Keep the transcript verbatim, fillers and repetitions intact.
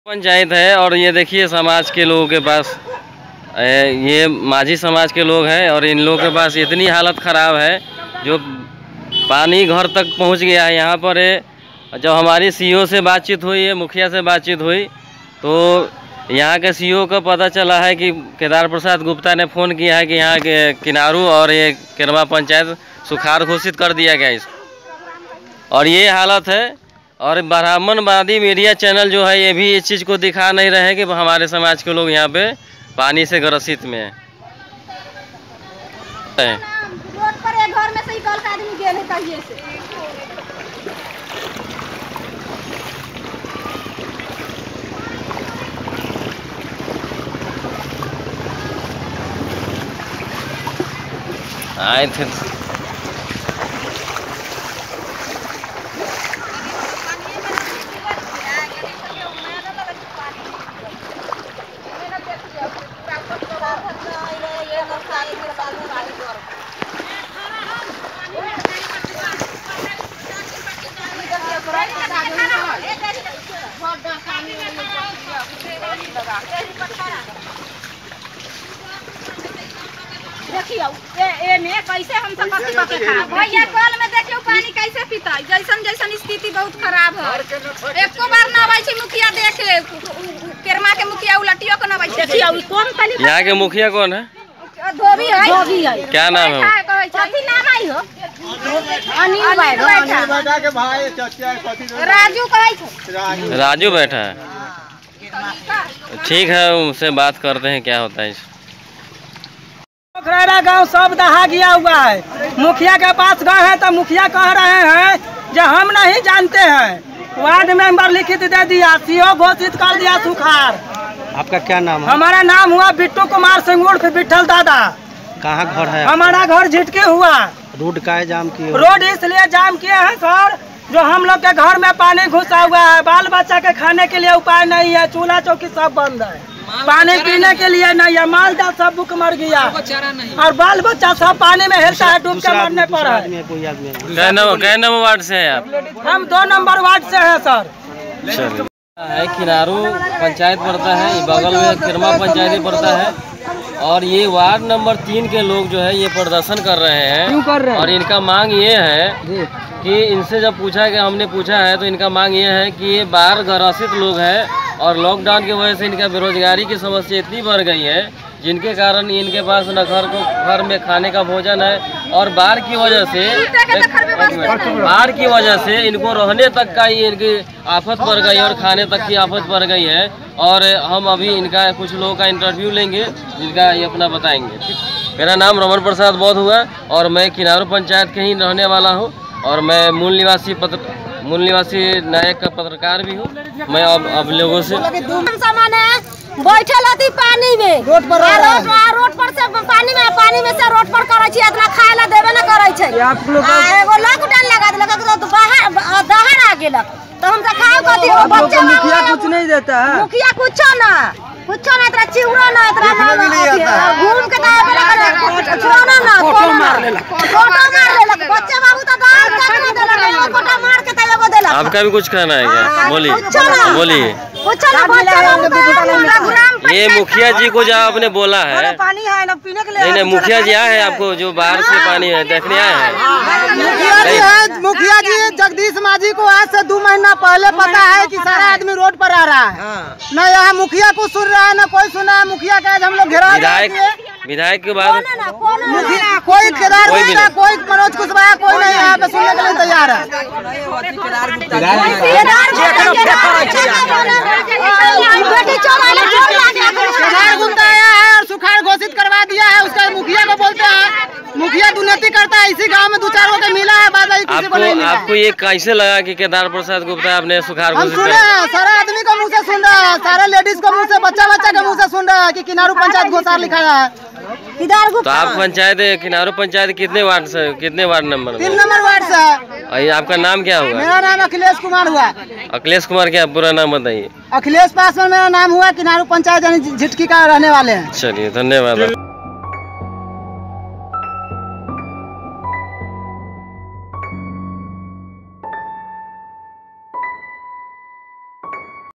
पंचायत है और ये देखिए समाज के लोगों के पास ये माझी समाज के लोग हैं और इन लोगों के पास इतनी हालत ख़राब है जो पानी घर तक पहुंच गया है। यहाँ पर जब हमारी सीईओ से बातचीत हुई है, मुखिया से बातचीत हुई, तो यहाँ के सीईओ को पता चला है कि केदार प्रसाद गुप्ता ने फ़ोन किया है कि यहाँ के किनारू और ये केरमा पंचायत सुखाड़ घोषित कर दिया गया इसको। और ये हालत है। और ब्राह्मणवादी मीडिया चैनल जो है ये भी इस चीज़ को दिखा नहीं रहे हैं कि हमारे समाज के लोग यहाँ पे पानी से ग्रसित में हैं। रोड पर एक घर में से निकल के आदमी गेल है कहिए से। आए थे देखियो ए ए ने कैसे हम सब कथी कके खा भैया कल में देखियो पानी कैसे पीता जैसन जैसन स्थिति बहुत खराब है। एको बार ना आबै छै मुखिया देखे केरमा के मुखिया उलटियो के ना आबै छै। देखियो ई कौन पानी यहाँ के मुखिया कौन है? धोबी है। धोबी है। क्या नाम है? कथी नाम आई हो? अनिल बैठा के भाई चचा कथी राजू कहै छै। राजू बैठा है। ठीक है, उनसे बात करते हैं क्या होता है। पोखरा गांव सब दहा गया हुआ है। मुखिया के पास गए हैं तो मुखिया कह रहे हैं जो हम नहीं जानते हैं। वार्ड मेंबर लिखित दे दिया, सीओ घोषित कर दिया सुखाड़। आपका क्या नाम है? हमारा नाम हुआ बिट्टू कुमार सिंह उर्फ विठल दादा। कहाँ घर है? हमारा घर झिटके हुआ। रोड का जाम किए? रोड इसलिए जाम किए हैं सर, जो हम लोग के घर में पानी घुसा हुआ है। बाल बच्चा के खाने के लिए उपाय नहीं है, चूल्हा चौकी सब बंद है, पानी पीने के लिए नहीं है। माल जाल सब बुक मर गया और बाल बच्चा सब पानी में हेलता है, डूब के मरने पर है। कै नंबर वार्ड से है आप? हम दो नंबर वार्ड से हैं सर। है किनारू पंचायत पड़ता है, बगल में केरमा पंचायत पड़ता है। और ये वार्ड नंबर तीन के लोग जो है ये प्रदर्शन कर रहे हैं। क्यों कर रहे हैं? और इनका मांग ये है कि इनसे जब पूछा कि हमने पूछा है तो इनका मांग ये है कि ये बाहर ग्रसित लोग हैं और लॉकडाउन की वजह से इनका बेरोजगारी की समस्या इतनी बढ़ गई है जिनके कारण इनके पास न घर को घर में खाने का भोजन है और बाढ़ की वजह से बाढ़ की वजह से इनको रहने तक का ही इनकी आफत पड़ गई और खाने तक की आफत पड़ गई है। और हम अभी इनका कुछ लोगों का इंटरव्यू लेंगे जिनका ये अपना बताएंगे। मेरा नाम रमन प्रसाद बौद्ध हुआ और मैं किनारू पंचायत के ही रहने वाला हूँ और मैं मूल निवासी पत्र मूल निवासी नायक का पत्रकार भी हूँ। मैं अब अब लोगों से बैठल हती पानी में रोड पर रोड, रोड पर से पानी में पानी में से रोड पर करे छी, इतना खाए ला देबे न करे छै। एगो लॉकडाउन लगा देलक तो बाहर बाहर आ गेलक तो हम सब खाओ कथी हो? बच्चे मुखिया कुछ नहीं देता है। मुखिया कुछ ना कुछ ना इतना चिवड़ा ना इतना घूम के छोड़ना ना फोटो मार लेलक फोटो मार लेलक बच्चे बाबू तो दाल तक ना देलक फोटो मार के त एगो देलक। आपका भी कुछ कहना है क्या? बोलिए बोलिए। ये मुखिया जी को जो आपने बोला है पानी है ना पीने के लिए? नहीं नहीं, मुखिया जी आए हैं आपको जो बाहर से पानी है देखने आए हैं? मुखिया जी है, मुखिया जी जगदीश माझी को आज से दो महीना पहले पता है कि सारा आदमी रोड पर आ रहा है। न यहाँ मुखिया को सुन रहा है न कोई सुना है। मुखिया का आज हम लोग घेरा विधायक विधायक के बाद कोई केदार गुप्ता कोई मनोज कुशवाहा कोई नहीं यहाँ पे सुनने के लिए तैयार है। केदार गुप्ता आया है और सुखाड़ घोषित करवा दिया है। उसका मुखिया को बोलते हैं मुखिया दुर्नीति करता है। इसी गांव में दो चार को मिला है, बाद किसी को नहीं मिला। आपको ये कैसे लगा कि केदार प्रसाद गुप्ता आपने सुखाड़ हम सुने हैं, सारा आदमी का मुँह से सुन रहा है, सारे लेडीज को मुँह से, बच्चा बच्चा के मुँह से सुन रहा है कि किनारू पंचायत घोषार लिखा है। तो आप पंचायत किनारू पंचायत कितने वार्ड से कितने वार्ड नंबर? तीन नंबर वार्ड से है। आपका नाम क्या होगा? मेरा नाम अखिलेश कुमार हुआ। अखिलेश कुमार क्या पूरा नाम बताइए? अखिलेश पासवान मेरा नाम हुआ, किनारू पंचायत झिटकी का रहने वाले हैं। चलिए धन्यवाद।